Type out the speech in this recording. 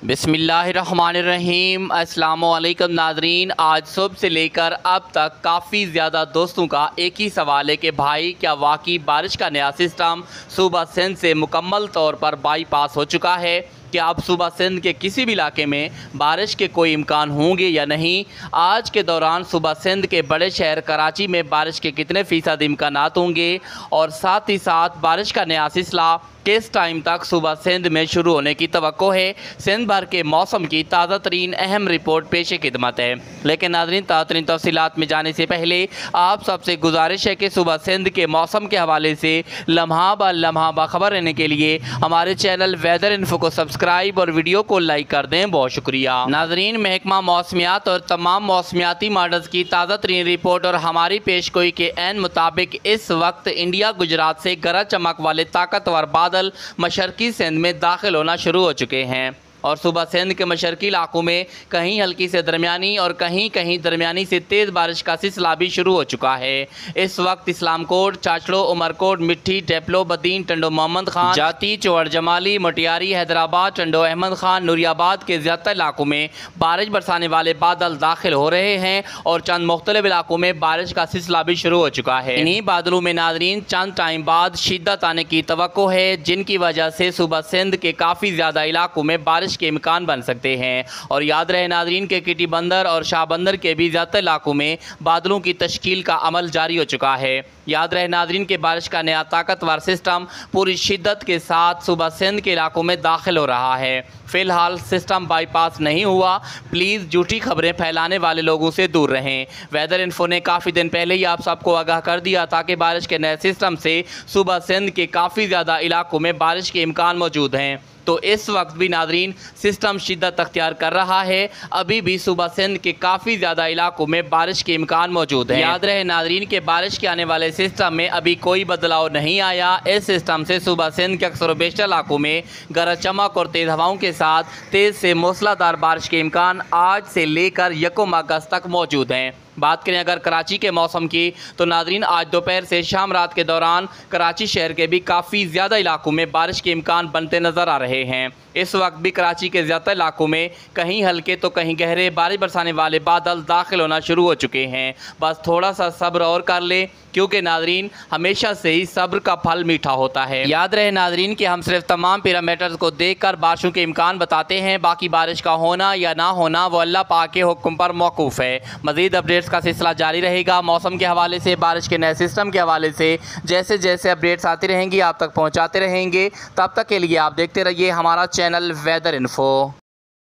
बिस्मिल्लाहिर्रहमानिर्रहीम। अस्सलामुअलैकुम नाज़रीन, आज सुबह से लेकर अब तक काफ़ी ज़्यादा दोस्तों का एक ही सवाल है कि भाई क्या वाकई बारिश का नया सिस्टम सूबा सिंध से मुकम्मल तौर पर बाईपास हो चुका है? क्या अब सूबा सिंध के किसी भी इलाके में बारिश के कोई इम्कान होंगे या नहीं? आज के दौरान सूबा सिंध के बड़े शहर कराची में बारिश के कितने फ़ीसद इम्कानात होंगे और साथ ही साथ बारिश का नया सिलसिला किस टाइम तक सूबा सिंध में शुरू होने की तवक्को है? सिंध भर के मौसम की ताज़ा तरीन अहम रिपोर्ट पेश खिदमत है। लेकिन नाज़रीन, ताज़ा तरीन तफसीलात में जाने से पहले आप सबसे गुजारिश है कि सूबा सिंध के मौसम के हवाले से लम्हा ब लम्हा बाखबर रहने के लिए हमारे चैनल वेदर इन्फो को सब्सक्राइब और वीडियो को लाइक कर दें। बहुत शुक्रिया। नाज़रीन, महकमा मौसमियात और तमाम मौसमियाती मॉडल्स की ताज़ा तरीन रिपोर्ट और हमारी पेशगोई के ऐन मुताबिक इस वक्त इंडिया गुजरात से गरज चमक वाले ताकतवर बादल मशरकी सिंध में दाखिल होना शुरू हो चुके हैं और सूबा सिंध के मशरकी इलाकों में कहीं हल्की से दरमियानी और कहीं कहीं दरमियानी से तेज़ बारिश का सिलसिला भी शुरू हो चुका है। इस वक्त इस्लामकोट, चाचड़ो, उमरकोट, मिट्टी, टेपलो, बदीन, टंडो मोहम्मद खान, जाती, चौड़ जमाली, मोटियारी, हैदराबाद, टंडो अहमद खान, नूरियाबाद के ज़्यादातर इलाकों में बारिश बरसाने वाले बादल दाखिल हो रहे हैं और चंद मुख्तलिफ इलाकों में बारिश का सिलसिला भी शुरू हो चुका है। इन्हीं बादलों में नाज़रीन चंद टाइम बाद शिद्दत आने की तवक्को है, जिनकी वजह से सूबा सिंध के काफ़ी ज़्यादा इलाकों में बारिश के इम्कान बन सकते हैं। और याद रहे नाज़रीन के किटी बंदर और शाह बंदर के भी ज़्यादातर इलाकों में बादलों की तश्कील का अमल जारी हो चुका है। याद रहे नाज़रीन के बारिश का नया ताकतवर सिस्टम पूरी शिद्दत के साथ सूबा सिंध के इलाकों में दाखिल हो रहा है। फ़िलहाल सिस्टम बाईपास नहीं हुआ। प्लीज़ झूठी खबरें फैलाने वाले लोगों से दूर रहें। वेदर इन्फो ने काफ़ी दिन पहले ही आप सबको आगाह कर दिया था कि बारिश के नए सिस्टम से सूबा सिंध के काफ़ी ज़्यादा इलाकों में बारिश के इम्कान मौजूद हैं। तो इस वक्त भी नाज़रीन सिस्टम शिद्दत अख्तियार कर रहा है। अभी भी सूबा सिंध के काफ़ी ज़्यादा इलाकों में बारिश के इम्कान मौजूद है। याद रहे नाज़रीन के बारिश के आने वाले सिस्टम में अभी कोई बदलाव नहीं आया। इस सिस्टम से सूबा सिंध के अक्सर बेशतर इलाकों में गरज चमक और तेज़ हवाओं के साथ तेज़ से मूसलाधार बारिश के इम्कान आज से लेकर 1 अगस्त तक मौजूद हैं। बात करें अगर कराची के मौसम की, तो नाज़रीन आज दोपहर से शाम रात के दौरान कराची शहर के भी काफ़ी ज़्यादा इलाकों में बारिश के इम्कान बनते नज़र आ रहे हैं। इस वक्त भी कराची के ज़्यादातर इलाकों में कहीं हल्के तो कहीं गहरे बारिश बरसाने वाले बादल दाखिल होना शुरू हो चुके हैं। बस थोड़ा सा सब्र और कर ले, क्योंकि नाज़रीन हमेशा से ही सब्र का फल मीठा होता है। याद रहे नाज़रीन कि हम सिर्फ तमाम पैरामीटर्स को देखकर बारिशों के इम्कान बताते हैं। बाकी बारिश का होना या ना होना वो अल्लाह पाक के हुक्म पर मौकूफ़ है। मज़ीद अपडेट्स का सिलसिला जारी रहेगा। मौसम के हवाले से, बारिश के नए सिस्टम के हवाले से जैसे जैसे अपडेट्स आती रहेंगी आप तक पहुँचाते रहेंगे। तब तक के लिए आप देखते रहिए हमारा चैनल वेदर इन्फो।